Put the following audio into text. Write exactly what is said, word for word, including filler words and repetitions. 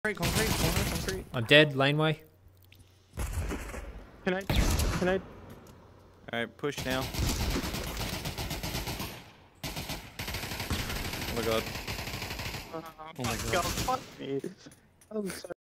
Concrete, concrete, corner, concrete. I'm dead, laneway. Can I? Can I? Alright, push now. Oh my god. Oh my my God. god, fuck me. I'm so